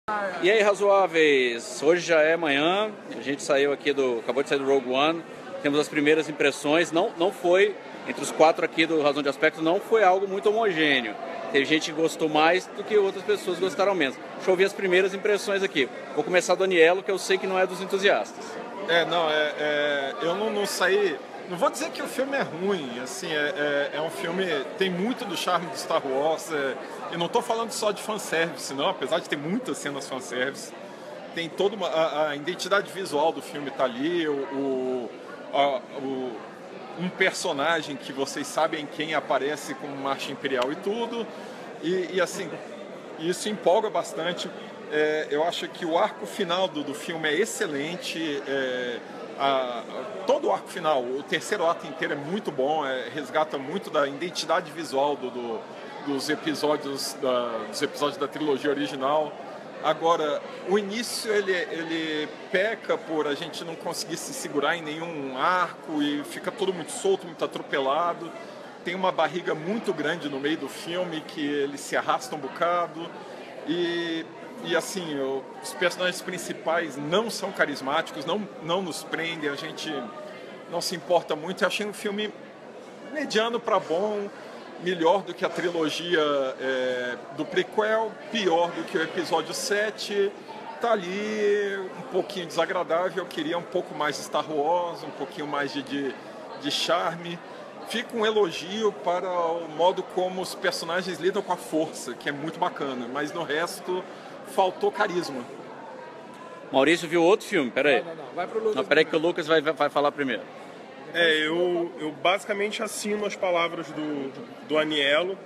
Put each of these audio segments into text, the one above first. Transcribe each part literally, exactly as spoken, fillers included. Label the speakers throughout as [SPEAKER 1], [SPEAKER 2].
[SPEAKER 1] E aí, razoáveis, hoje já é manhã, a gente saiu aqui do, acabou de sair do Rogue One, temos as primeiras impressões, não, não foi, entre os quatro aqui do Razão de Aspecto, não foi algo muito homogêneo. Teve gente que gostou mais do que outras pessoas gostaram menos. Deixa eu ouvir as primeiras impressões aqui. Vou começar do Anielo, que eu sei que não é dos entusiastas.
[SPEAKER 2] É, não, é, é eu não, não saí... Não vou dizer que o filme é ruim, assim, é, é, é um filme, tem muito do charme de Star Wars, é, eu não estou falando só de fanservice, não, apesar de ter muitas cenas fanservice, tem toda uma, a, a identidade visual do filme está ali, o, o, a, o, um personagem que vocês sabem quem aparece com Marcha Imperial e tudo, e, e assim, isso empolga bastante. É, eu acho que o arco final do, do filme é excelente, é, A, a, todo o arco final, o terceiro ato inteiro é muito bom, é, resgata muito da identidade visual do, do, dos, episódios da, dos episódios da trilogia original. Agora, o início ele, ele peca por a gente não conseguir se segurar em nenhum arco e fica tudo muito solto, muito atropelado. Tem uma barriga muito grande no meio do filme que ele se arrasta um bocado e... E assim, os personagens principais não são carismáticos, não, não nos prendem, a gente não se importa muito. Eu achei um filme mediano para bom, melhor do que a trilogia é, do prequel, pior do que o episódio sete. Tá ali um pouquinho desagradável, eu queria um pouco mais de Star Wars, um pouquinho mais de, de, de charme. Fica um elogio para o modo como os personagens lidam com a força, que é muito bacana, mas no resto... faltou carisma.
[SPEAKER 1] Maurício viu outro filme, peraí.
[SPEAKER 3] Não, não, não. Vai pro Lucas.
[SPEAKER 1] Não, peraí que o Lucas vai, vai falar primeiro.
[SPEAKER 4] É, eu, eu basicamente assino as palavras do, do Anielo.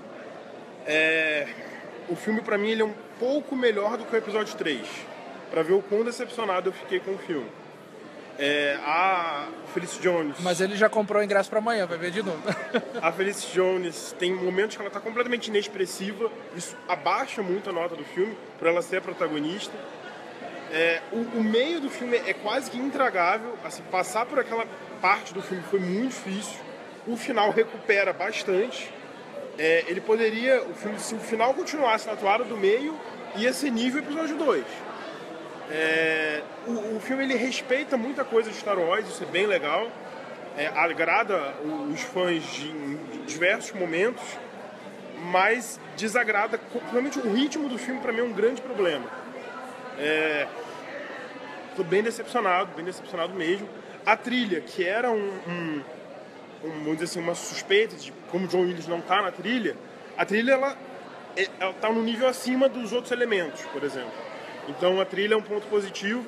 [SPEAKER 4] É, o filme, pra mim, ele é um pouco melhor do que o episódio três. Pra ver o quão decepcionado eu fiquei com o filme. É, a Felicity Jones...
[SPEAKER 3] Mas ele já comprou o ingresso pra amanhã, vai ver de novo.
[SPEAKER 4] A Felicity Jones tem momentos que ela tá completamente inexpressiva. Isso abaixa muito a nota do filme, por ela ser a protagonista. É, o, o meio do filme é quase que intragável. Assim, passar por aquela parte do filme foi muito difícil. O final recupera bastante. É, ele poderia... O filme, se o final continuasse na toada do meio, ia ser nível episódio dois. É, o, o filme ele respeita muita coisa de Star Wars, isso é bem legal, é, agrada os fãs de, de diversos momentos, mas desagrada, principalmente o ritmo do filme para mim é um grande problema. Estou é, bem decepcionado, bem decepcionado mesmo. A trilha, que era um, um, um, vamos dizer assim, uma suspeita de como John Williams não está na trilha, a trilha ela está no nível acima dos outros elementos, por exemplo. Então a trilha é um ponto positivo.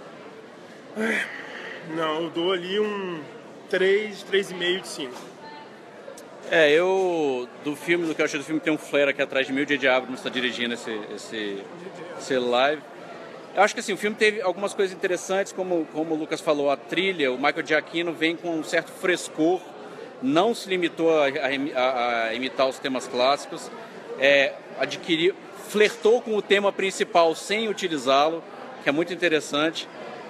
[SPEAKER 4] Não, eu dou ali um três, três vírgula cinco de cinco.
[SPEAKER 1] É, eu, do filme, do que eu achei do filme, tem um flare aqui atrás de mim, o J J Abrams está dirigindo esse, esse, esse live. Eu acho que assim, o filme teve algumas coisas interessantes, como, como o Lucas falou, a trilha, o Michael Giacchino vem com um certo frescor, não se limitou a, a, a imitar os temas clássicos, é, adquiriu... flertou com o tema principal sem utilizá-lo, que é muito interessante.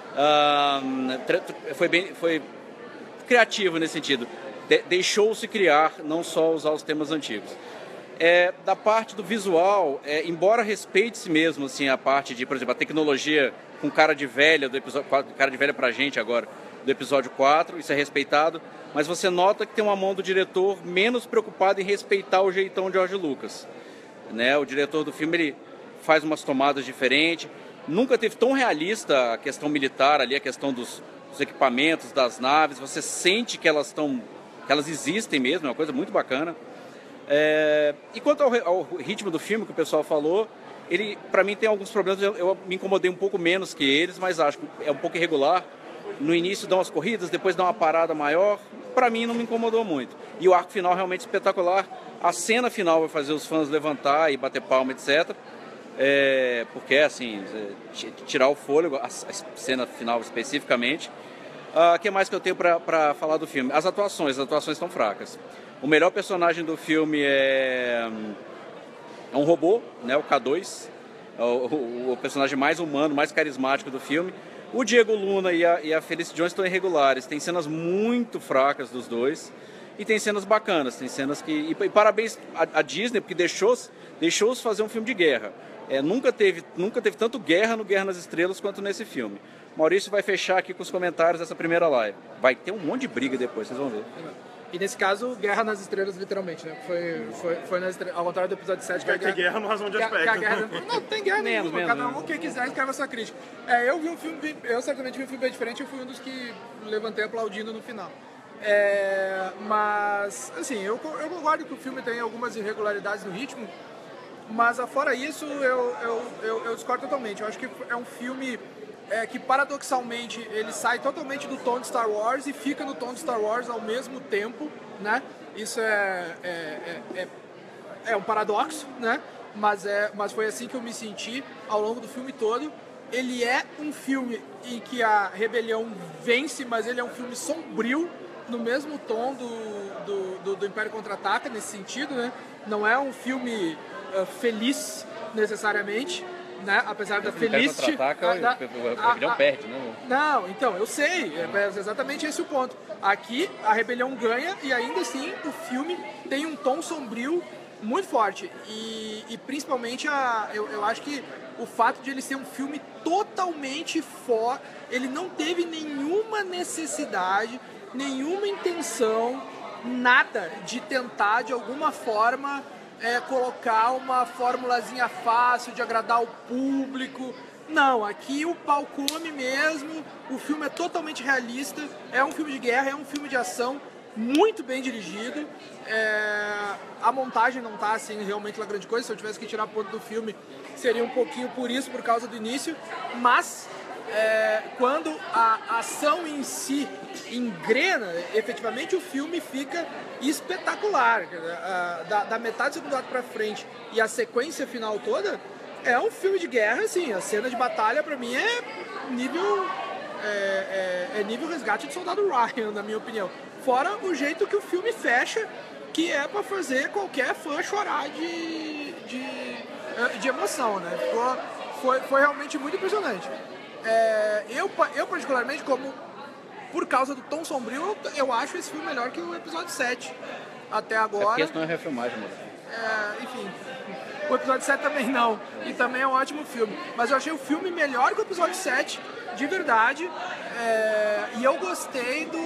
[SPEAKER 1] Uh, foi, bem, foi criativo nesse sentido. De, deixou-se criar, não só usar os temas antigos. É, da parte do visual, é, embora respeite-se mesmo assim, a parte de, por exemplo, a tecnologia com cara de velha, do episódio, cara de velha pra gente agora, do episódio quatro, isso é respeitado, mas você nota que tem uma mão do diretor menos preocupada em respeitar o jeitão de George Lucas. Né? O diretor do filme ele faz umas tomadas diferentes. Nunca teve tão realista a questão militar ali, a questão dos, dos equipamentos, das naves. Você sente que elas estão, que elas existem mesmo, é uma coisa muito bacana. É... E quanto ao, ao ritmo do filme que o pessoal falou, ele, para mim, tem alguns problemas. Eu, eu me incomodei um pouco menos que eles, mas acho que é um pouco irregular. No início dá umas corridas, depois dá uma parada maior. Para mim não me incomodou muito. E o arco final realmente espetacular. A cena final vai fazer os fãs levantar e bater palma, etcétera. É, porque é assim, tirar o fôlego, a, a cena final especificamente. O uh, que mais que eu tenho para falar do filme? As atuações, as atuações estão fracas. O melhor personagem do filme é, é um robô, né, o K dois. É o, o, o personagem mais humano, mais carismático do filme. O Diego Luna e a, e a Felicity Jones estão irregulares. Tem cenas muito fracas dos dois. E tem cenas bacanas, tem cenas que... E, e parabéns à Disney, porque deixou-os deixou fazer um filme de guerra. É, nunca, teve, nunca teve tanto guerra no Guerra nas Estrelas quanto nesse filme. Maurício vai fechar aqui com os comentários dessa primeira live. Vai ter um monte de briga depois, vocês vão ver.
[SPEAKER 3] E nesse caso, Guerra nas Estrelas, literalmente, né? Foi, foi, foi nas estrelas, ao contrário do episódio sete.
[SPEAKER 4] Vai ter guerra no Razão de
[SPEAKER 3] que a-
[SPEAKER 4] Aspecto.
[SPEAKER 3] que a guerra- não, tem guerra
[SPEAKER 1] Menos,
[SPEAKER 3] nenhuma.
[SPEAKER 1] menos,
[SPEAKER 3] Cada um
[SPEAKER 1] menos.
[SPEAKER 3] que quiser escreve a sua crítica. É, eu vi um filme, eu certamente vi um filme bem diferente, eu fui um dos que levantei aplaudindo no final. É, mas, assim, eu, co- eu concordo que o filme tem algumas irregularidades no ritmo, mas afora isso, eu, eu, eu, eu discordo totalmente. Eu acho que é um filme é, que, paradoxalmente, ele sai totalmente do tom de Star Wars e fica no tom de Star Wars ao mesmo tempo, né? Isso é, é, é, é, é um paradoxo, né? Mas, é, mas foi assim que eu me senti ao longo do filme todo. Ele é um filme em que a rebelião vence, mas ele é um filme sombrio, no mesmo tom do, do, do, do Império Contra-Ataca, nesse sentido, né? Não é um filme uh, feliz, necessariamente, né? Apesar da feliz...
[SPEAKER 1] Contra-Ataca,
[SPEAKER 3] da-
[SPEAKER 1] o rebelião
[SPEAKER 3] a- a-
[SPEAKER 1] perde, né?
[SPEAKER 3] Não, então, eu sei, é exatamente esse o ponto. Aqui, a rebelião ganha e ainda assim o filme tem um tom sombrio muito forte. E, e principalmente, a, eu, eu acho que o fato de ele ser um filme totalmente fora... Ele não teve nenhuma necessidade, nenhuma intenção, nada de tentar, de alguma forma, é, colocar uma formulazinha fácil de agradar o público. Não, aqui o pau come mesmo, o filme é totalmente realista, é um filme de guerra, é um filme de ação, muito bem dirigido. É, a montagem não tá assim realmente uma grande coisa, se eu tivesse que tirar ponto do filme seria um pouquinho por isso, por causa do início, mas é, quando a ação em si engrena, efetivamente o filme fica espetacular. A- Da, da metade do segundo ato pra frente e a sequência final toda é um filme de guerra, assim, a cena de batalha pra mim é nível é, é- é nível Resgate do Soldado Ryan, na minha opinião. Fora o jeito que o filme fecha, que é pra fazer qualquer fã chorar de, de, eh, de emoção, né? Ficou, foi, foi realmente muito impressionante. É, eu, pa- eu, particularmente, como por causa do tom sombrio, eu, eu acho esse filme melhor que o episódio sete. Até
[SPEAKER 1] É porque
[SPEAKER 3] agora.
[SPEAKER 1] isso não é refilmagem, mano.
[SPEAKER 3] É, enfim, o episódio sete também não. E também é um ótimo filme. Mas eu achei o filme melhor que o episódio sete, de verdade. É, e eu gostei do,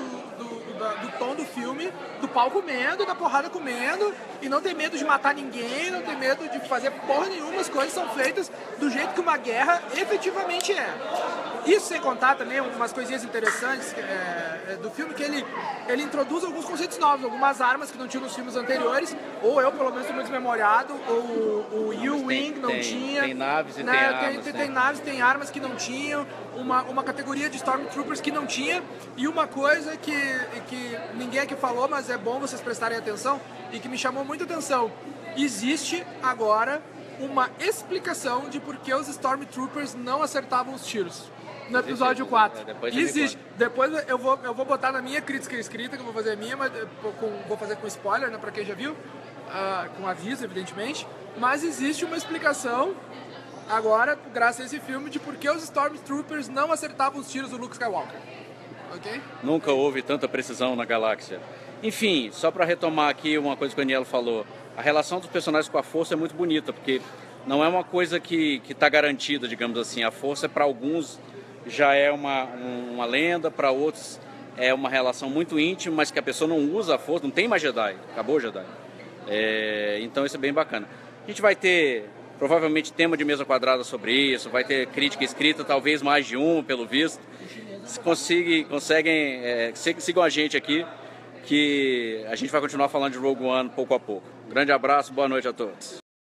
[SPEAKER 3] do, da- do tom do filme, do pau comendo, da porrada comendo. E não ter medo de matar ninguém, não ter medo de fazer porra nenhuma. As coisas são feitas do jeito que uma guerra efetivamente é. Isso sem contar também umas coisinhas interessantes é, é, do filme, que ele, ele introduz alguns conceitos novos, algumas armas que não tinham nos filmes anteriores, ou eu pelo menos estou muito desmemoriado, ou o, o U-Wing não
[SPEAKER 1] tem-
[SPEAKER 3] tinha.
[SPEAKER 1] tem naves e
[SPEAKER 3] né,
[SPEAKER 1] tem
[SPEAKER 3] tem,
[SPEAKER 1] armas,
[SPEAKER 3] tem,
[SPEAKER 1] né?
[SPEAKER 3] tem naves, tem armas que não tinham, uma, uma categoria de Stormtroopers que não tinha, e uma coisa que, que ninguém aqui falou, mas é bom vocês prestarem atenção, e que me chamou muita atenção. Existe agora uma explicação de por que os Stormtroopers não acertavam os tiros. No episódio quatro.
[SPEAKER 1] É, depois você me
[SPEAKER 3] Existe. Depois eu vou, eu vou botar na minha crítica escrita, que eu vou fazer a minha, mas eh, com, vou fazer com spoiler, né, pra quem já viu, ah, com aviso, evidentemente. Mas existe uma explicação, agora, graças a esse filme, de por que os Stormtroopers não acertavam os tiros do Luke Skywalker. Ok?
[SPEAKER 1] Nunca houve tanta precisão na galáxia. Enfim, só para retomar aqui uma coisa que o Anielo falou, a relação dos personagens com a Força é muito bonita, porque não é uma coisa que está garantida, digamos assim. A Força, para alguns, já é uma, uma lenda, para outros é uma relação muito íntima, mas que a pessoa não usa a Força, não tem mais Jedi, acabou o Jedi. É, então isso é bem bacana. A gente vai ter, provavelmente, tema de mesa quadrada sobre isso, vai ter crítica escrita, talvez mais de uma, pelo visto. Se conseguem, conseguem é, sigam a gente aqui, que a gente vai continuar falando de Rogue One pouco a pouco. Grande abraço, boa noite a todos.